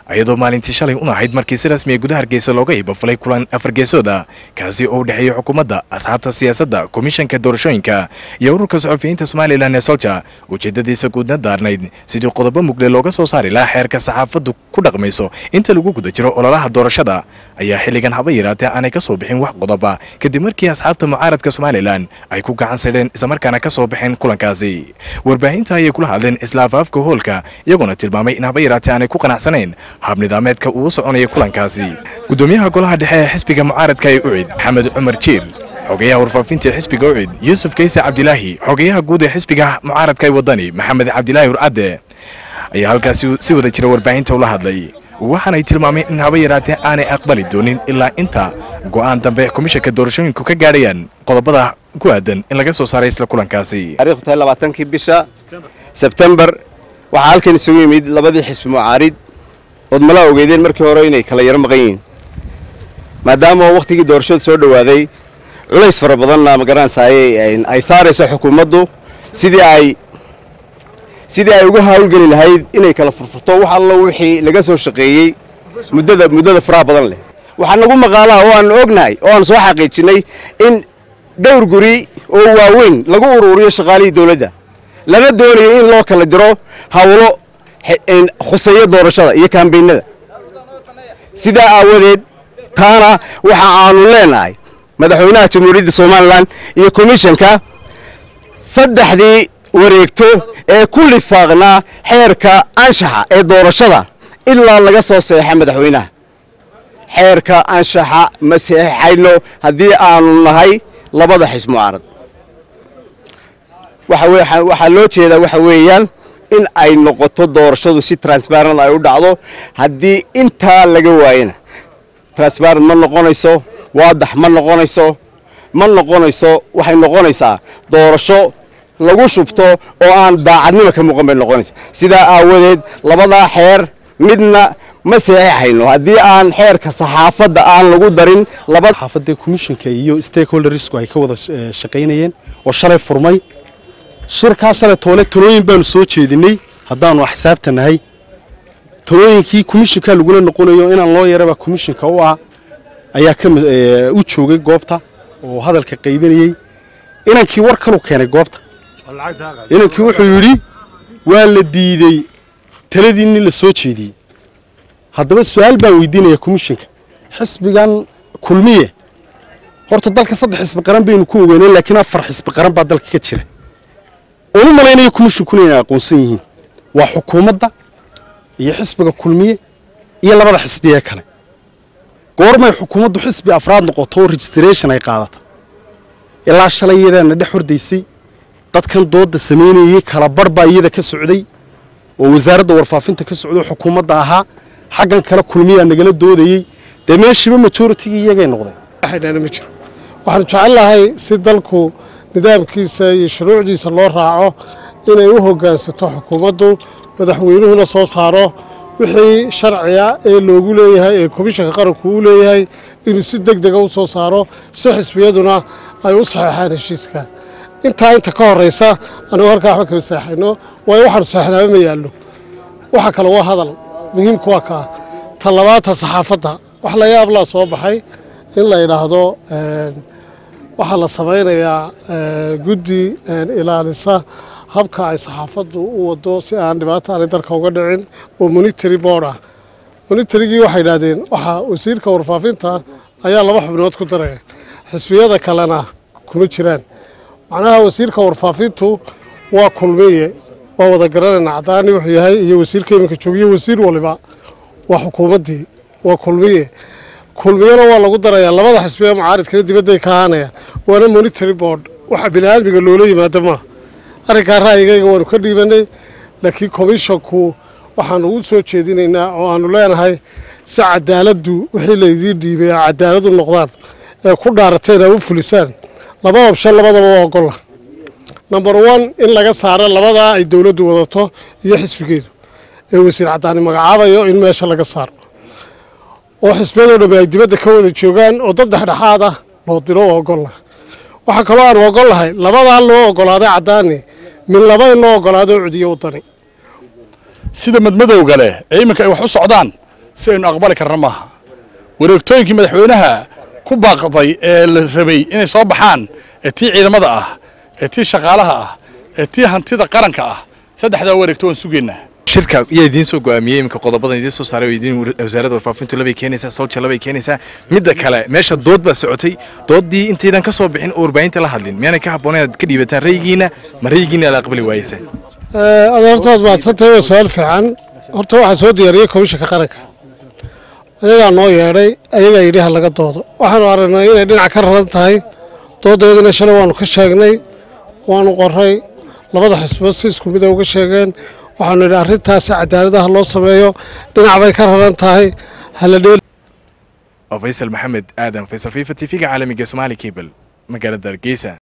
ayadoo maalintii shalay u ahayd markii si rasmi ah gudaha Hargeysa looga iibafalay kulan afar geesooda kaasi oo u dhaxeeyay xukuumadda, asxaabta siyaasadda, komishanka doorashooyinka iyo ururka saxafiyiinta Soomaaliland ee Soldier. Ujeedadiisa guudna daarnayd sidii qodobo mugle looga soo saari lahaa xeerka saxaafaddu ku dhaqmayso inta lagu guda jiro ololaha doorashada ayaa xilligan haba yaraatee aanay ka soo bixin wax qodoba kadib markii asxaabta mucaaradka Soomaaliland ay ku gacan saareen isla markaana ka soo bixin kulankaasi. Warbaahinta ayay kula hadleen isla afafka hoolka iyaguna tilmaamay in haba yaraatee aanay ku qanacsanayn hab nidaameedka uu soconaya kulankaasi. Gudoomiyaha golaha dhexe ee xisbiga mucaaradka ee UCID Maxamed Cumar Jiir, xogayaha warfaafinta xisbiga UCID Yuusuf Kayse Cabdilaahi, xogayaha guud ee xisbiga mucaaradka ee wadani Maxamed Cabdilaahi Urcade ayaa halkaasi si wada jira warbaahinta ula hadlay. waxaan ay tilmaameen in haba yaraatee aanay aqbali doonin ilaa inta go'aan dambe komishanka doorashooyinku ka gaadhayaan qodobada ku aadan in laga soo saaray isla kulankaasi. taariikhda 20 bisha September waxa halkan isugu yimid labadii xisbi mucaarid oo mala ogeedeen markii hore inay kala yar maqan yihiin maadaama waqtigii doorashada soo dhawaaday culays fara badan ma garanayay ay saarayso xukuumaddu sidii ay uga hawlgeli lahayd inay kala furfurto wax alla wixii laga soo shaqeeyay muddada faraha badan leh. waxaan nagu maqaalaa oo aan ognahay oo aan soo xaqiijinay in dhowr guri oo waaweyn lagu ururiyo shaqaalihii dawladda lana doonayo in loo kala diro hawlo khuseeyo doorashada iyo kaambeynada. sidaa aawadeed taana waxa aanu leenahay madaxweynaha jamhuuriyadda Soomaaliland iyo komishanka saddexdii wareegto ee ku lifaaqnaa xeerka anshaxa ee doorashada ilaa laga soo saxay madaxweynaha. xeerka anshaxa ma saxayno haddii aanu nahay labada xisbi mucaarad. waxa loo jeedaa waxa weeyaan in ay noqoto doorashadu si transparent ay u dhacdo. haddii intaa laga waayana transparent ma noqonayso, waadax ma noqonayso, waxay noqonaysaa doorasho lagu shubto oo aan daacadnimo ka muuqan bay noqonaysaa. sidaa aawadeed labada xeer midna ma saxayno haddii aan xeerka saxaafadda aan lagu darin. labada saxaafadda komishanka iyo stakeholdersku ay ka wada shaqeynayeen oo shalay furmay shirka shalay talooyin baanu soo jeedinay haddaanu xisaabtanahay talooyinkii komishanka lagu noqonayo inaan loo yaraba komishanka u ah ayaa ka u joogay goobta oo hadalka qaybinayay inankii war kale keenay goobta. inankii wuxuu yiri waa la diiday taladiinni la soo jeediyay. haddaba su'aal baan weydiinaya komishanka xisbigan kulmiye horta dalka saddex xisbi qaran baynu ku ogeynay laakiin afar xisbi qaran baa dalka ka jira oo u maleynaya komishanku inay aqoonsan yihiin waa xukuumadda iyo xisbiga kulmiye iyo labada xisbi ee kale. goormay xukuumaddu xisbi afraad noqoto registration ay qaadato ilaa shalayadana dhex hordaysay dadkan dooda sameynayay kala barba iyada ka socday oo wasaaradda warfaafinta ka socdo xukuumadda ahaa xaggan kala kulmiya nagala doodayay meeshiba majority iyagay noqday. waxaan ma jiro waxaan jecelahay si dalku nidaamkiisa iyo shuruucdiisa loo raaco inay u hoggaansato xukuumaddu madaxweynuhuna soo saaro wixii sharciga ee loogu leeyahay ee komishanka qaranku u leeyahay inuu si degdeg ah u soo saaro si xisbiyaduna ay u saxeexaan heshiiska. inta ka horeysa anigu halkaa waxba kama saxayno waayo waxaan saxnaaba ma yaallo. waxa kale waa hadal muhiimku waa ka talabaadta saxaafadda wax la yaab la soo baxay in la yiraahdo waxa la samaynayaa guddi ilaalisa habka ay saxaafaddu u wado si aan dhibaato aan dalka uga dhicin oo monitoring board ah. monitorigii waxay yiraahdeen waxa wasiirka warfaafinta ayaa laba xubnood ku daray xisbiyada kalena kuma jiraan. macnaha wasiirka warfaafintu waa kulmiye waa wada garanayna cadaani wuxuu yahay iyo wasiirka iminka joogiyo wasiir waliba waa xukuumaddii waa kulmiyana waa lagu darayaa labada xisbi ee mucaaridka dibadda ka ahaanaya waana monitoring board waxa bilaaadmiga loola yimaado ma arrinka raayigayga waanu ka dhiibanay laakiin komishanku waxaan ugu soo jeedinaynaa oo aanu leenahay si cadaaladdu wixii la idin dhiibay cadaaladu noqdaan ee ku dhaarateen oo fulisaan laba option labadaba waa ogol. number 1 in laga saaro labada ay dawladdu wadato iyo xisbigeedu ee wasiir cadaani magacaabayo in meesha laga saaro oo xisbiyadu dhammaan ay dibadda ka wada joogaan oo dad dhexdhexaad ah loo diro oo ogol. waxa kale oo aan ogol lahay labada loo ogolaaday cadaani min laba in loo ogolaado cudiyo wadani sida madmadowga leh ee iminka ay wax u socdaan si aynu aqbali karna maaha wareegtooyinkii madaxweynaha ku baaqday ee la rabay inay soo baxaan ee tii ciidamada ah ee tii shaqaalaha ah ee tii hantida qaranka ah saddexdaa wareegto waan sugaynaa shirka yaa idiin soo go'aamiyey iminka qodobadan idiin soo saaray oo idiin wasaaradda warfaafintu labay keenaysaa Soldier labay keenaysaa midda kale meesha dood baa socotay doodii intaydan ka soo bixin oo warbaahinta la hadlin miyana ka habbooneen aad ka dhiibataan ra'yigiina ma ra'yigiina la aqbali waayaysa adeertaad maadsantahay waa su'aal fiican horta waxaa soo diyaariyey komishanka qaranka ayagaa noo yeedhay ayagaa yidhi ha laga doodo waxaanu aragnay inay dhinac ka raran tahay doodeedina shalay waanu ka sheegnay waanu qoray labada xisbo si isku mid uga sheegeen waxaanu yidhi arrintaasi cadaaladaha loo sameeyo dhinac bay ka raran tahay hala dheel Faysal Maxamed Aadan Faysal FIFA TV-ga caalamiga Somali Cable magaalada Hargeysa.